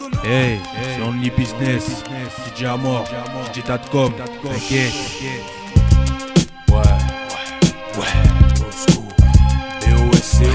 Hey, c'est Only Business, DJ Amor, DJ Tatcom, t'inquiète. Ouais, BOSCO,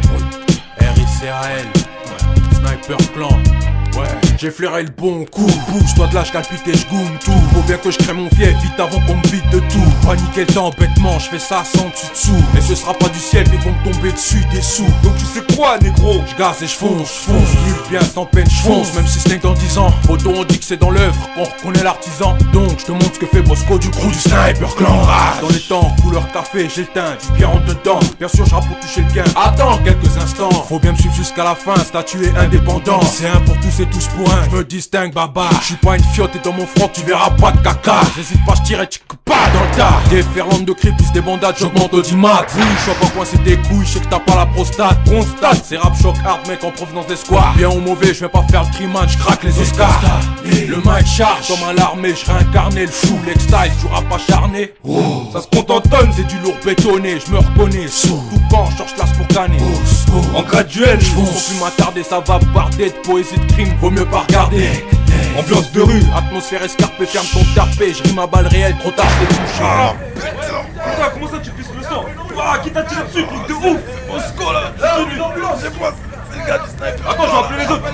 RICAL, Sniper Clan. Ouais, j'ai flairé le bon coup. Bouge-toi de là, j'calpite et j'goum tout. Faut bien que je crée mon fief vite avant qu'on me vide de tout. Paniquer le temps bêtement, je fais ça sans dessus dessous. Et ce sera pas du ciel, ils vont me tomber dessus des sous. Donc tu sais quoi, négro? J'gaze et j'fonce. Nul bien sans peine, j'fonce. Même si c'est dans 10 ans. Autant on dit que c'est dans l'œuvre qu'on reconnaît l'artisan. Donc je te montre ce que fait Bosco du crew du Sniper Clan. Dans les temps, couleur café, j'ai le teint, du bien en dedans. Bien sûr, j'rappe pour toucher le gain. Attends quelques instants. Faut bien me suivre jusqu'à la fin, statut est indépendant. C'est un pour tous et tous pour un, je me distingue baba. Je suis pas une fiotte et dans mon front tu verras pas de caca. J'hésite pas, j'tire et pas dans le tas. Déferlante de cris plus des bandades, j'augmente audimat. Oui, je suis pas coincé des couilles, je sais que t'as pas la prostate. Constate, c'est rap choc hard mec en provenance des squads. Bien ou mauvais, je vais pas faire le criman, je craque les Oscars. Le mic charge comme un l'armée, je réincarné le fou. L'ex-style, du rap acharné. Ça se compte en tonnes, c'est du lourd bétonné, je me reconnais. Surtout quand je cherche l'as pour canner. En graduel, je fonce plus m'attarder, ça va barder de poésie de crime, vaut mieux pas regarder. Ambiance de rue, atmosphère escarpée, ferme ton tarpé, je rime à balles réelles, trop tard t'es touché. Ah putain, comment ça tu pisses le sang? Ah, qui t'a tiré dessus, truc de ouf? Bosco là, c'est moi, c'est le gars du sniper. Attends, je vais appeler les autres.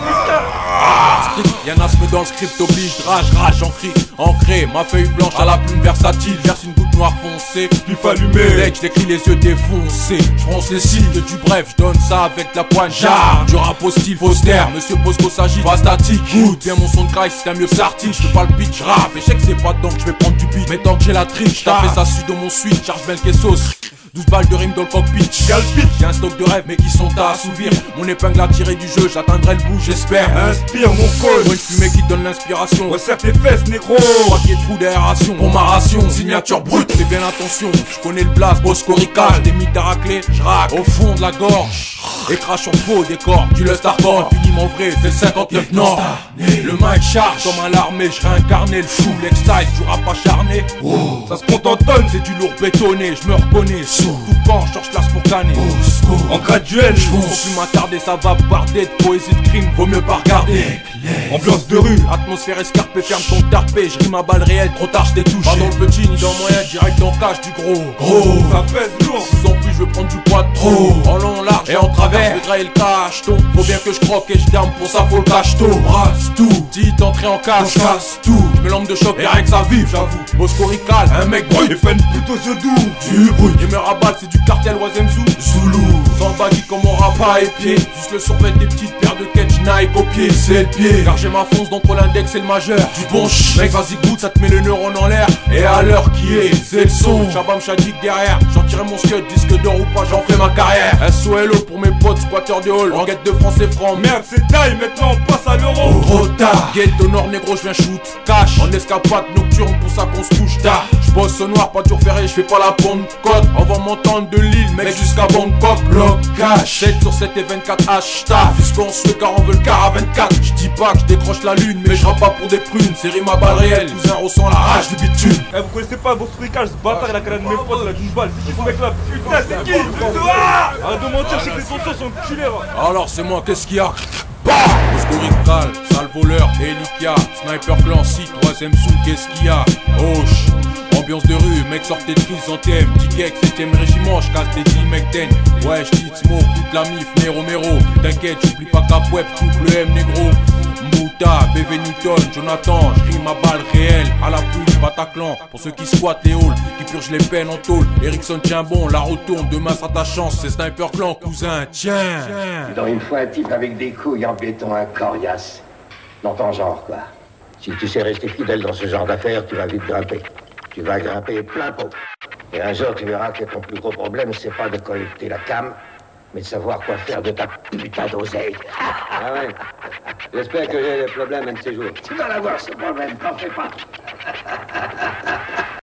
Y'en a ce dans le script oblige, rage, j'en crie, ancré, ma feuille blanche à la plume versatile, verse une goutte noire foncée, pif allumé, mec, j'écris les yeux défoncés, j'fronce les cils du bref, j'donne ça avec la pointe, jar, du rap au style Foster, monsieur Bosco s'agit, pas statique, goûte bien mon son de graille, c'est un mieux s'artique, j'fais pas le pitch, rap, et je sais que c'est pas dedans que j'vais prendre du beat, mais tant que j'ai la triche, t'as fait ça su de mon suite, charge belle quesos. 12 balles de rime dans le cockpit, j'ai un stock de rêves mais qui sont à assouvir. Mon épingle à tirer du jeu, j'atteindrai le bout j'espère. Inspire mon col, moi une fumée qui donne l'inspiration. Resserre tes fesses négro. Papier trou d'aération, pour ma ration, signature brute, fais bien attention. Je connais le blast, Bosco ricage, des mythes à racler, j'raque au fond de la gorge. Et crache en faux décor, du lust hardcore, fini mon vrai, c'est 59 Nord. Le mic charge comme un l'armée, je réincarné le fou, l'ex-style, du rap acharné. Ça se compte en tonnes, c'est du lourd bétonné, je me reconnais. Surtout quand je cherche l'as pour canner. En graduel, je fonce plus m'attarder, ça va barder de poésie de crime, vaut mieux pas regarder. Ambiance de rue, atmosphère escarpée, ferme ton tarpé, je rime à balles réelles, trop tard j't'ai touché. Pas dans le petit ni dans le moyen, direct dans le cash du gros. Ça pèse lourd. En plus je veux prendre du poids de trop. En long, large et en travers, je vais grailler le cacheton. Faut bien que je croque et je terme, pour ça faut le cacheton. Brasse tout, petite entrée en cache, casse tout. Je me lampe de choc et rien que ça vive, j'avoue. Bosco rical, un mec brut, et peine plutôt aux yeux doux. Du bruit, et me raballe, c'est du cartel Wazemzou. Zoulou, sans baggy comme on rapa et pied. Juste le survêt des petites paires de catch Nike au pied, c'est le pied. Car j'ai ma fonce d'entre l'index et le majeur. Du bon mec, vas-y goûte, ça te met le neurone en l'air. Et à l'heure qui est, c'est le son. Chabam Chadik derrière, j'en tirerai mon scud, disque d'or ou pas, j'en fais ma carrière. SOLO pour mes potes, squatteurs de hall. En quête de français francs, merde, c'est taille, maintenant on passe à l'euro. Trop tard, gate au nord, négro, je viens shoot. Cash, en escapade nocturne, pour ça qu'on se couche tard. J'bosse au noir, pas dur ferré, j'fais pas la pompe côte. On va m'entendre de Lille, mec, jusqu'à Bangkok. Bloc cash, 7 sur 7 et 24 hashtag. Puisqu'on se fait car on veut le car à 24. J'dis pas que j'décroche la lune, mais j'rappe pas pour des prunes. C'est rime à balles réelles, cousin ressent la rage du bitume. Eh, vous connaissez pas vos fricage, ce bâtard, il a carré de mes potes, la 12 balles. C'est qui ce mec là? Putain, c'est qui? Arrête de mentir, je sais que les sons sont enculés là. Alors c'est moi, qu'est-ce qu'il y a? Bosco rical, sale voleur, Elikia, Sniper Clan, si, 3ème sous, qu'est-ce qu'il y a? Hoche, ambiance de rue, mec sortez de chrysanthème, 10 geeks, 7ème régiment, j'casse des 10 mecs ten. Ouais, j'tite smoke, toute la mif, Méro, t'inquiète, j'oublie pas Capweb, double M négro. Mouta, BV Newton, Jonathan, j'rime à balles réelles, à la pluie, Bataclan, pour ceux qui squattent les halls, qui purgent les peines en tôle. Erickson tient bon, la retourne, demain sera ta chance, c'est Sniper Clan, cousin, tiens. Dans une fois un type avec des couilles en béton, un coriace. Dans ton genre, quoi. Si tu sais rester fidèle dans ce genre d'affaires, tu vas vite grimper. Tu vas grimper plein pot. Et un jour, tu verras que ton plus gros problème, c'est pas de collecter la cam, mais de savoir quoi faire de ta putain d'oseille. Ah ouais. J'espère que j'ai des problèmes un de ces jours. Tu vas l'avoir, ce problème, t'en fais pas.